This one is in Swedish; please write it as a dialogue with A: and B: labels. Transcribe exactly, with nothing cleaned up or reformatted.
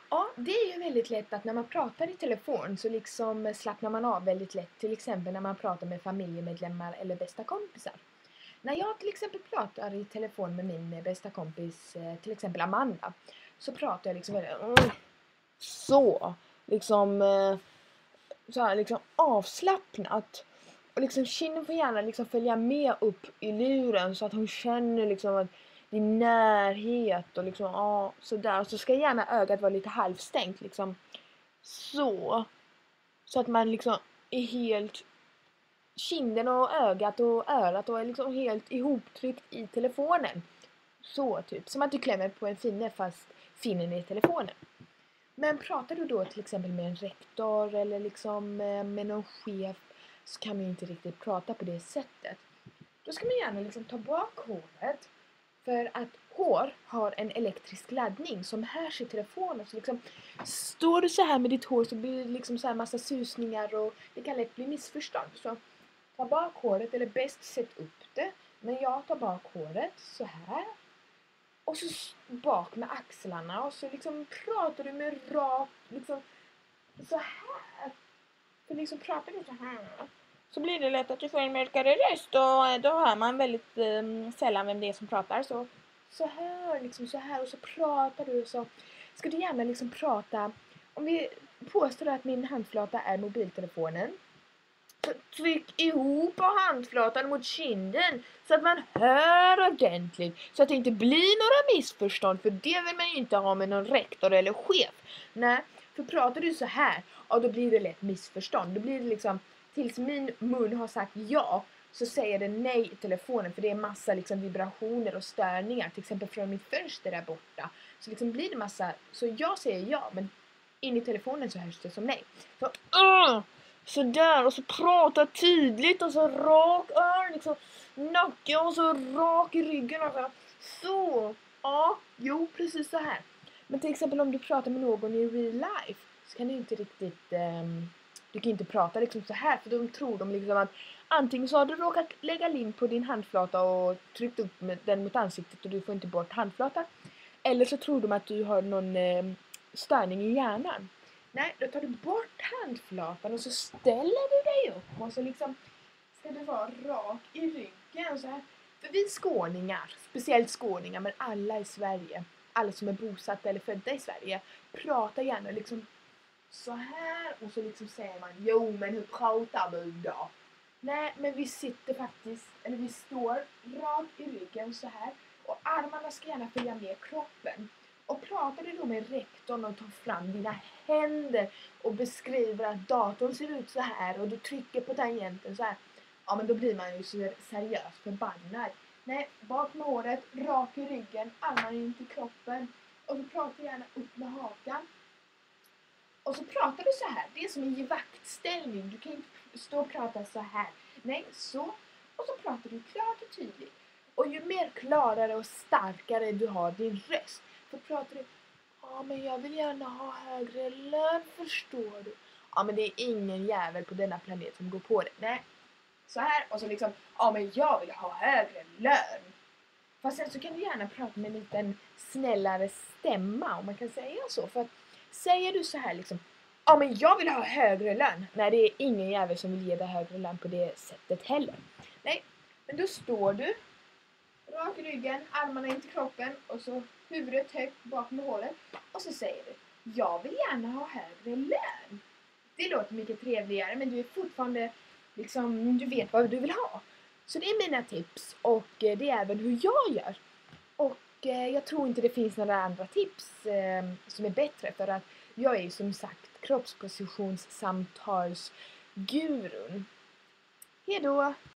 A: Ja, det är ju väldigt lätt att när man pratar i telefon så liksom slappnar man av väldigt lätt. Till exempel när man pratar med familjemedlemmar eller bästa kompisar. När jag till exempel pratar i telefon med min bästa kompis, eh, till exempel Amanda, så pratar jag liksom väldigt, mm, så, liksom, eh, så här, liksom avslappnat. Och liksom kinden får gärna liksom följa med upp i luren så att hon känner liksom att det är närhet och liksom, ja, sådär. Så ska gärna ögat vara lite halvstängt liksom, så. Så att man liksom är helt, kinden och ögat och örat och är liksom helt ihoptryckt i telefonen. Så typ, som att du klämmer på en finne fast finnen är i telefonen. Men pratar du då till exempel med en rektor eller liksom eh, med någon chef, så kan man ju inte riktigt prata på det sättet. Då ska man gärna liksom ta bak håret, för att hår har en elektrisk laddning som hörs i telefonen. Så liksom, står du så här med ditt hår så blir det liksom så här massa susningar och det kan lätt bli missförstånd. Så ta bak håret, eller bäst sätt upp det. Men jag tar bak håret så här. Och så bak med axlarna och så liksom pratar du med rakt liksom så här. För liksom pratar du så här, så blir det lätt att du får en mörkare röst och då hör man väldigt eh, sällan vem det är som pratar. Så, så här, liksom så här, och så pratar du, så ska du gärna liksom prata. Om vi påstår att min handflata är mobiltelefonen, så tryck ihop handflatan mot kinden så att man hör ordentligt, så att det inte blir några missförstånd, för det vill man ju inte ha med någon rektor eller chef. Nej, för pratar du så här, ja, då blir det lätt missförstånd. Då blir det liksom, tills min mun har sagt ja, så säger den nej i telefonen, för det är massa liksom vibrationer och störningar, till exempel från mitt fönster där borta. Så liksom blir det massa, så jag säger ja, men in i telefonen så hörs det som nej. Så, uh! Så där, och så prata tydligt och så rak ör, liksom nacke och så rak i ryggen och så. Så, ja, jo, precis så här. Men till exempel om du pratar med någon i real life, så kan du inte riktigt, um, du kan inte prata liksom så här, för de tror de liksom att antingen så har du råkat lägga lim på din handflata och tryckt upp med den mot ansiktet och du får inte bort handflatan. Eller så tror de att du har någon um, störning i hjärnan. Nej, då tar du bort handflatan och så ställer du dig upp och så liksom ska du vara rak i ryggen så här. För vi skåningar, speciellt skåningar, men alla i Sverige, alla som är bosatta eller födda i Sverige, pratar gärna liksom så här, och så liksom säger man, jo men hur pratar du då? Nej, men vi sitter faktiskt, eller vi står rak i ryggen så här, och armarna ska gärna följa med kroppen. Och pratar du då med rektorn och tar fram dina händer och beskriver att datorn ser ut så här och du trycker på tangenten så här, ja, men då blir man ju så seriöst förbannad. Nej, bak med håret, rak i ryggen, armarna in till kroppen, och så pratar gärna upp med hakan. Och så pratar du så här, det är som en vaktställning, du kan inte stå och prata så här. Nej, så. Och så pratar du klart och tydligt. Och ju mer klarare och starkare du har din röst, så pratar du, ja men jag vill gärna ha högre lön, förstår du. Ja, men det är ingen jävel på denna planet som går på det. Nej, så här, och så liksom, ja men jag vill ha högre lön. Fast sen så kan du gärna prata med en liten snällare stämma, om man kan säga så. För att säger du så här liksom, ja men jag vill ha högre lön. Nej, det är ingen jävel som vill ge dig högre lön på det sättet heller. Nej, men då står du rak i ryggen, armarna in till kroppen och så huvudet högt bak med håret. Och så säger du, jag vill gärna ha högre lön. Det låter mycket trevligare, men du är fortfarande liksom, du vet vad du vill ha. Så det är mina tips, och det är även hur jag gör. Och eh, jag tror inte det finns några andra tips eh, som är bättre, för att jag är ju som sagt kroppspositionssamtalsgurun. Hej då!